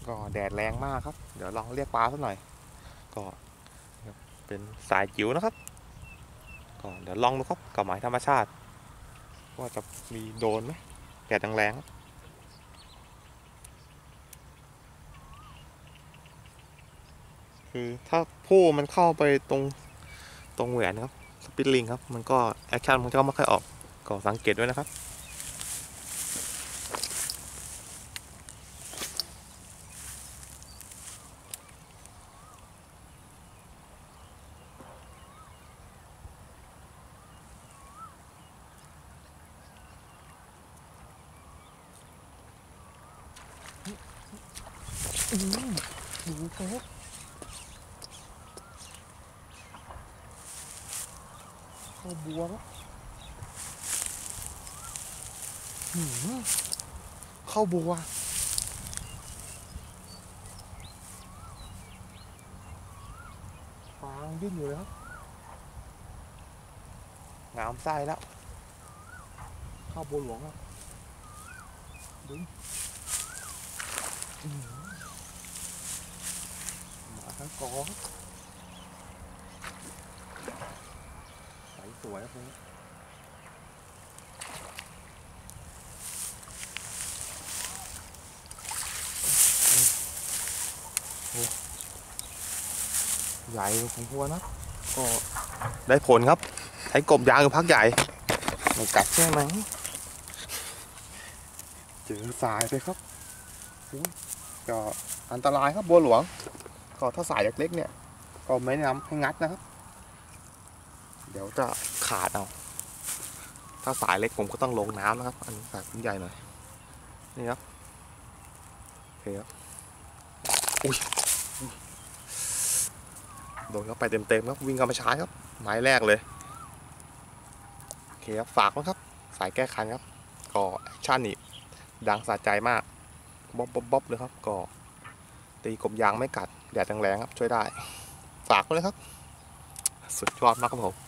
ก็แดดแรงมากครับเดี๋ยวลองเรียกปลาสักหน่อยก็เป็นสายจิ๋วนะครับก็เดี๋ยวลองดูครับกับหมายธรรมชาติว่าจะมีโดนไหมแดดแรงครับคือถ้าผู้มันเข้าไปตรงแหวนครับสปิลลิงครับมันก็แอคชั่นมันก็ไม่ค่อยออกก็สังเกตด้วยนะครับดูครับเข้าบัวครับเข้าบัวฟางดิ้นอยู่เลยครับงามไส้แล้วเข้าบัวหลวงครับดึงมาทั้งกอครับใสสวยครับใหญ่พอสมควรนะก็ได้ผลครับใช้กบยางอยู่พักใหญ่ไม่กัดใช่ไหมเจอสายไปครับก็อันตรายครับบัวหลวงก็ถ้าสายเล็กๆเนี่ยก็ไม่แนะนำให้งัดนะครับเดี๋ยวจะขาดเอาถ้าสายเล็กผมก็ต้องลงน้ำนะครับอันนี้สายใหญ่หน่อยนี่ครับโอเคครับอุ้ยโดนเข้าไปเต็มๆครับวิ่งเข้ามาช้าครับหมายแรกเลยโอเคครับฝากนะครับสายแก้คันครับก็แอคชั่นนี่ดังสะใจมากบ๊อบเลยครับก็ตีกบยางไม่กัดแดดแรงๆครับช่วยได้ฝากไว้เลยครับสุดยอดมากครับผม